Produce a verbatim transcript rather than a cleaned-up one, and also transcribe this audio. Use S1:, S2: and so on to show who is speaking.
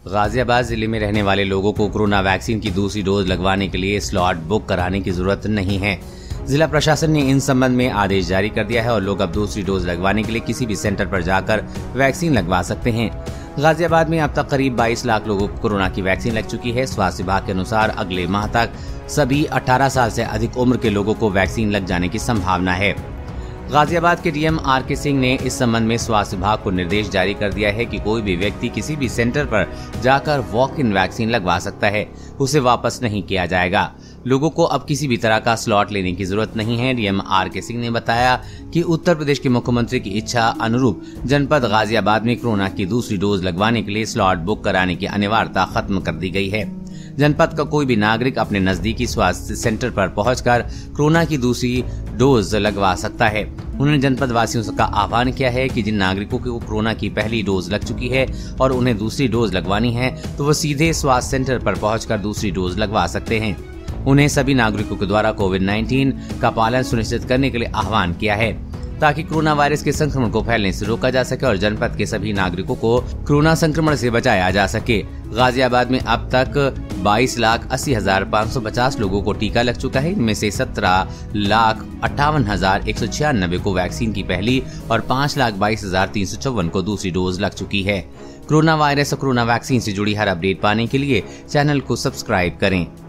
S1: गाजियाबाद जिले में रहने वाले लोगों को कोरोना वैक्सीन की दूसरी डोज लगवाने के लिए स्लॉट बुक कराने की जरूरत नहीं है। जिला प्रशासन ने इन संबंध में आदेश जारी कर दिया है और लोग अब दूसरी डोज लगवाने के लिए किसी भी सेंटर पर जाकर वैक्सीन लगवा सकते हैं। गाजियाबाद में अब तक करीब बाईस लाख लोगों को कोरोना की वैक्सीन लग चुकी है। स्वास्थ्य विभाग के अनुसार अगले माह तक सभी अठारह साल से अधिक उम्र के लोगों को वैक्सीन लग जाने की संभावना है। गाजियाबाद के डीएम आर के सिंह ने इस संबंध में स्वास्थ्य विभाग को निर्देश जारी कर दिया है कि कोई भी व्यक्ति किसी भी सेंटर पर जाकर वॉक इन वैक्सीन लगवा सकता है, उसे वापस नहीं किया जाएगा। लोगों को अब किसी भी तरह का स्लॉट लेने की जरूरत नहीं है। डीएम आर के सिंह ने बताया कि उत्तर प्रदेश के मुख्यमंत्री की इच्छा अनुरूप जनपद गाजियाबाद में कोरोना की दूसरी डोज लगवाने के लिए स्लॉट बुक कराने की अनिवार्यता खत्म कर दी गई है। जनपद का कोई भी नागरिक अपने नजदीकी स्वास्थ्य सेंटर पर पहुंचकर कोरोना की दूसरी डोज लगवा सकता है। उन्होंने जनपद वासियों का आह्वान किया है कि जिन नागरिकों को कोरोना की पहली डोज लग चुकी है और उन्हें दूसरी डोज लगवानी है तो वो सीधे स्वास्थ्य सेंटर पर पहुंचकर दूसरी डोज लगवा सकते हैं। उन्हें सभी नागरिकों के द्वारा कोविड नाइन्टीन का पालन सुनिश्चित करने के लिए आह्वान किया है ताकि कोरोना वायरस के संक्रमण को फैलने से रोका जा सके और जनपद के सभी नागरिकों को कोरोना संक्रमण से बचाया जा सके। गाजियाबाद में अब तक बाईस लाख अस्सी हजार पाँच सौ पचास लोगों को टीका लग चुका है। इनमें से सत्रह लाख अट्ठावन हजार एक सौ छियानबे को वैक्सीन की पहली और पाँच लाख बाईस हजार तीन सौ चौवन को दूसरी डोज लग चुकी है। कोरोना वायरस और कोरोना वैक्सीन से जुड़ी हर अपडेट पाने के लिए चैनल को सब्सक्राइब करें।